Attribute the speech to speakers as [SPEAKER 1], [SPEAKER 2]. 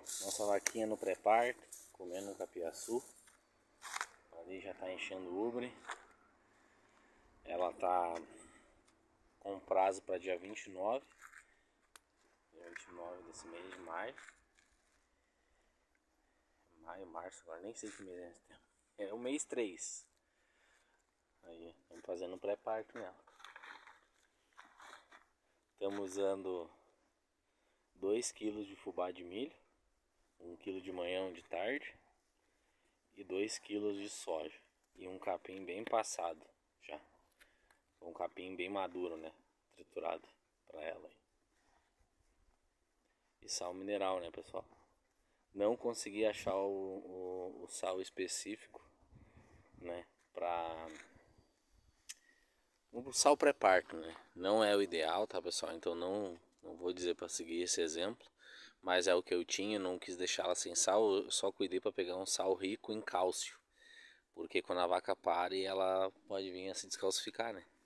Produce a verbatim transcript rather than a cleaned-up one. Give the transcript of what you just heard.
[SPEAKER 1] Nossa vaquinha no pré-parto, comendo um capiaçu. Ali já tá enchendo o ubre. Ela tá com prazo para dia vinte e nove. Dia vinte e nove desse mês de maio. Maio, março, agora nem sei que mês é esse tempo. É o mês três. Aí, estamos fazendo um pré-parto nela. Estamos usando dois quilos de fubá de milho, um quilo de manhã, um de tarde, e dois quilos de soja. E um capim bem passado já. Um capim bem maduro, né? Triturado para ela. E sal mineral, né, pessoal? Não consegui achar o, o, o sal específico, né? Pra... O sal pré-parto, né? Não é o ideal, tá, pessoal? Então não, não vou dizer para seguir esse exemplo. Mas é o que eu tinha, não quis deixá-la sem sal. Eu só cuidei para pegar um sal rico em cálcio. Porque quando a vaca pare, ela pode vir a se descalcificar, né?